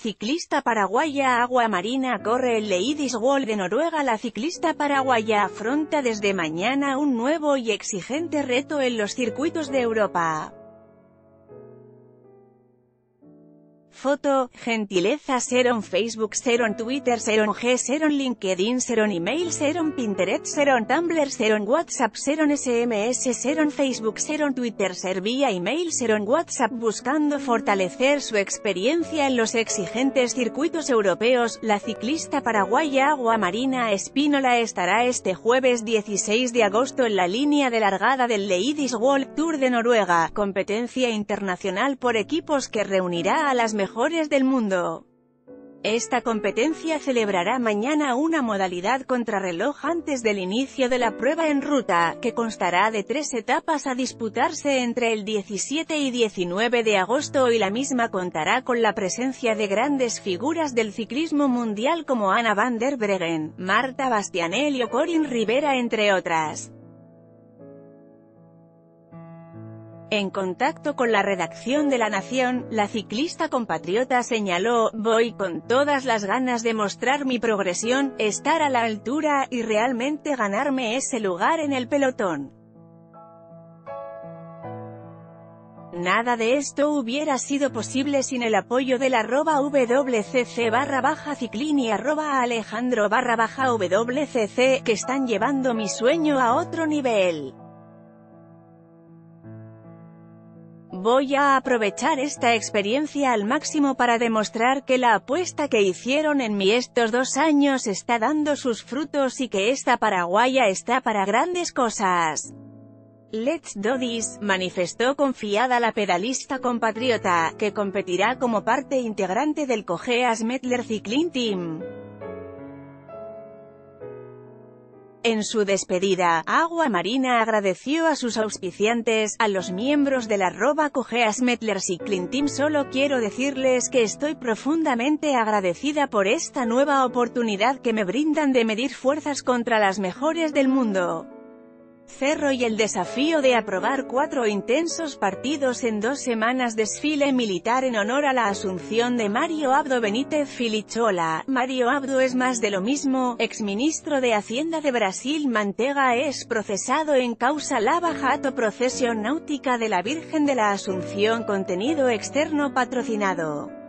Ciclista paraguaya Agua Marina corre el Ladies World de Noruega. La ciclista paraguaya afronta desde mañana un nuevo y exigente reto en los circuitos de Europa. Foto, gentileza Seron Facebook Seron Twitter Seron G Seron LinkedIn Seron Email Seron Pinterest Seron Tumblr Seron WhatsApp Seron SMS Seron Facebook Seron Twitter Ser vía email Seron WhatsApp. Buscando fortalecer su experiencia en los exigentes circuitos europeos, la ciclista paraguaya Agua Marina Espínola estará este jueves 16 de agosto en la línea de largada del Ladies World Tour de Noruega, competencia internacional por equipos que reunirá a las mejores del mundo. Esta competencia celebrará mañana una modalidad contrarreloj antes del inicio de la prueba en ruta, que constará de 3 etapas a disputarse entre el 17 y 19 de agosto y la misma contará con la presencia de grandes figuras del ciclismo mundial como Anna van der Breggen, Marta Bastianelli o Corinne Rivera entre otras. En contacto con la redacción de La Nación, la ciclista compatriota señaló: «Voy con todas las ganas de mostrar mi progresión, estar a la altura, y realmente ganarme ese lugar en el pelotón. Nada de esto hubiera sido posible sin el apoyo del @wcc_ciclin y @alejandro_wcc, que están llevando mi sueño a otro nivel. Voy a aprovechar esta experiencia al máximo para demostrar que la apuesta que hicieron en mí estos 2 años está dando sus frutos y que esta paraguaya está para grandes cosas. Let's do this», manifestó confiada la pedalista compatriota, que competirá como parte integrante del Cogeas Medler Cycling Team. En su despedida, Agua Marina agradeció a sus auspiciantes, a los miembros del @Cogeas Medler Cycling Team. «Solo quiero decirles que estoy profundamente agradecida por esta nueva oportunidad que me brindan de medir fuerzas contra las mejores del mundo. Cerro y el desafío de aprobar 4 intensos partidos en 2 semanas. Desfile militar en honor a la asunción de Mario Abdo Benítez Filichola. Mario Abdo es más de lo mismo, exministro de Hacienda de Brasil. Mantega es procesado en causa Lava Jato Procesión Náutica de la Virgen de la Asunción. Contenido externo patrocinado.